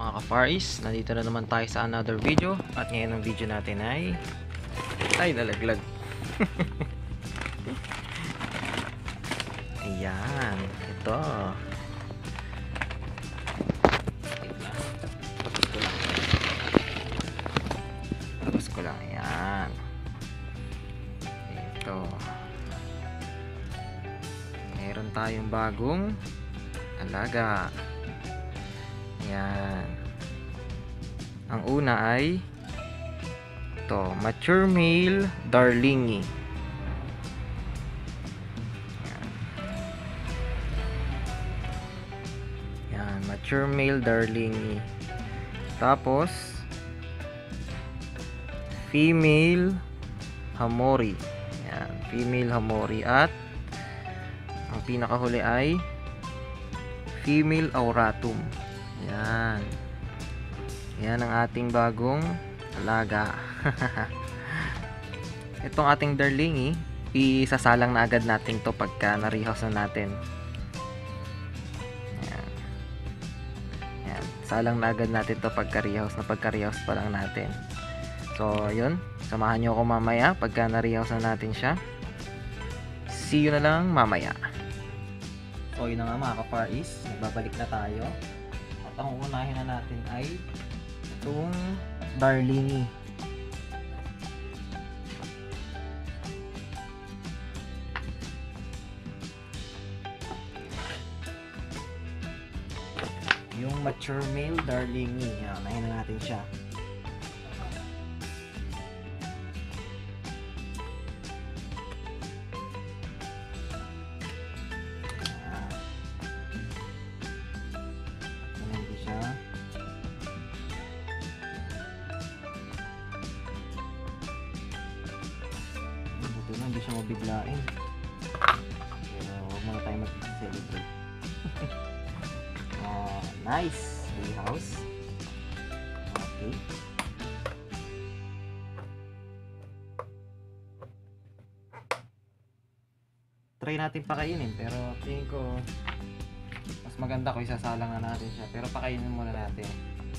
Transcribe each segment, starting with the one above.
mga ka-Far East, nandito na naman tayo sa another video. At ngayon ang video natin ay nalaglag. Ayan, ito. Tapos ko lang, ayan. Ito. Meron tayong bagong alaga. Ayan. Ang una ay ito, mature male darlingi. Ayan, mature male darlingi. Tapos female hamori. Ayan, female hamori. At ang pinakahuli ay female auratum. Yan. Yan ang ating bagong alaga. Itong ating darlingi, isasalang na agad natin to pagka na-rehouse na natin. Yan. Yan. Salang na agad natin to pagka-rehouse pa lang natin. So, yun. Samahan nyo ako mamaya pagka na-rehouse na natin siya. See you na lang mamaya. So, yun na nga mga ka-Far East. Nagbabalik na tayo. At ang unahin na natin ay itong darlingi. Yung mature male darlingi. Yan, unahin na natin siya. Hindi siya mabiglain. Pero huwag muna tayo mag-celebrate. Nice! Free house. Okay. Try natin pakainin, pero tingin ko mas maganda ko isasalang na natin siya. Pero pakainin muna natin.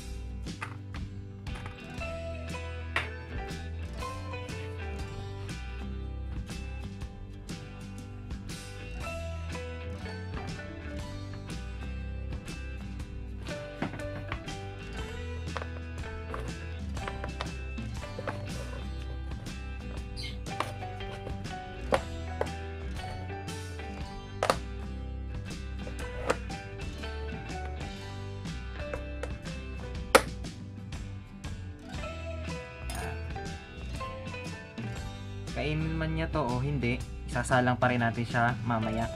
Kainin man niya to o hindi, isasalang pa rin natin siya mamaya.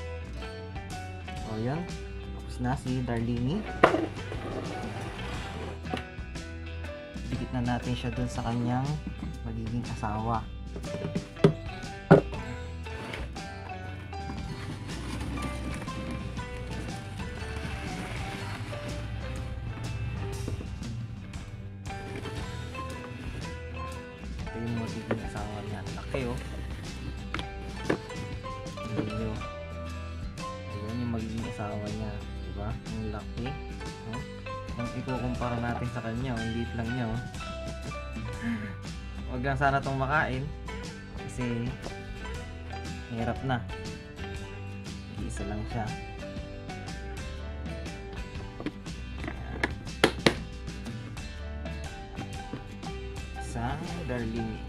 O yan, tapos na si darlingi. Dikit na natin siya dun sa kanyang magiging asawa. Yung magiging asawa niya. Laki oh. Ayan yung magiging asawa niya. Diba? Ang laki. Oh. Kung ikukumpara natin sa kanya, ang liit lang niya oh. Huwag lang sana itong makain. Kasi hirap na. Isa lang siya. Isang darlingi.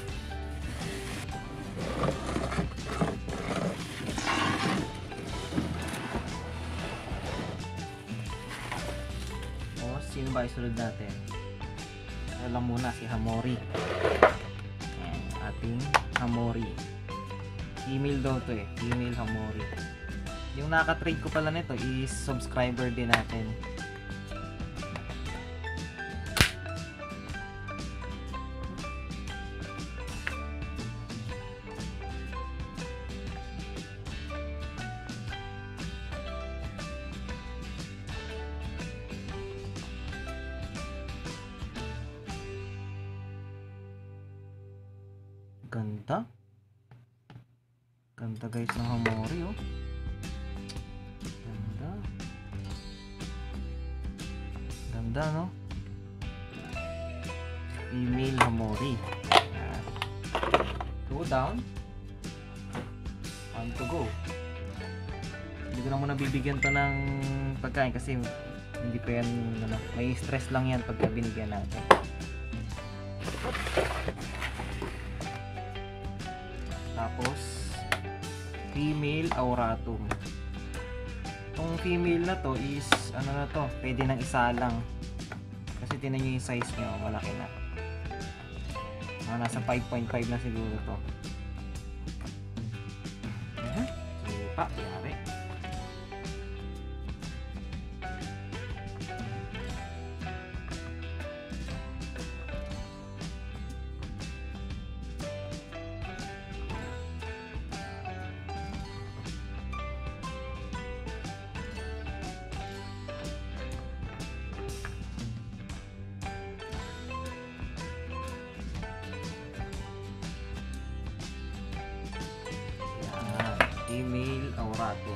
O, sino ba isunod natin? Alam muna si Hamori. Ayan, ating Hamori. Female daw to eh. Female Hamori. Yung naka-trade ko pala nito is subscriber din natin. Ganda. Ganda guys ng Hamori oh. Ganda. Ganda, no? Female Hamori. Yan. 2 down. 1 to go. Hindi ko na muna bibigyan to ng pagkain kasi hindi pa yan, ano, may stress lang yan pagka binigyan natin. Tapos female auratum. Itong female na to is ano na to, pwede nang isa lang kasi tinan nyo yung size nyo, malaki na. Nasa 5.5 na siguro to. Sipa, yari. Female auratum.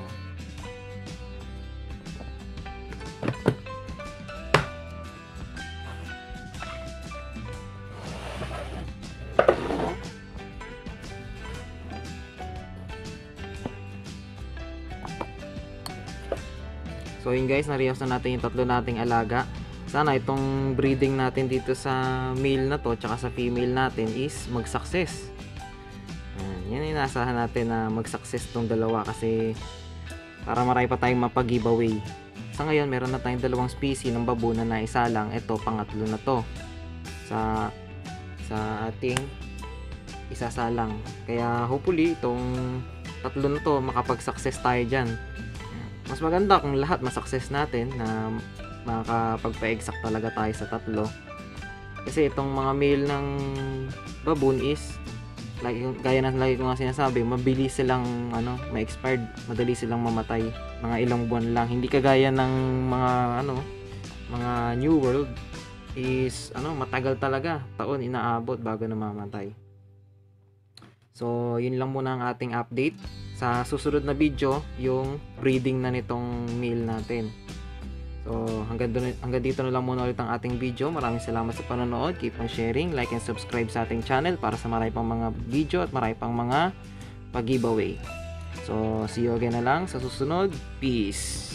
So yun guys, na-rehouse na natin yung tatlo nating alaga. Sana itong breeding natin dito sa male na to tsaka sa female natin is mag-success. Yan yung inasahan natin na mag-success tong dalawa kasi para marami pa tayong mapag-giveaway. Sa ngayon, meron na tayong 2 species ng baboon na isa lang. Ito, pangatlo na to sa ating isasalang. Kaya hopefully, itong tatlo na to makapag-success tayo dyan. Mas maganda kung lahat ma-success natin na makapagpa-exact talaga tayo sa tatlo. Kasi itong mga male ng baboon is gaya na lagi ko nga sinasabi, mabilis silang ma-expired, madali silang mamatay, mga ilang buwan lang. Hindi kagaya ng mga New World is matagal talaga, taon inaabot bago namamatay. So yun lang muna ang ating update. Sa susunod na video, yung breeding na nitong male natin. So hanggang dito na lang muna ulit ang ating video. Maraming salamat sa panonood. Keep on sharing, like and subscribe sa ating channel para sa marami pang mga video at marami pang mga pag-giveaway. So see you again na lang sa susunod. Peace!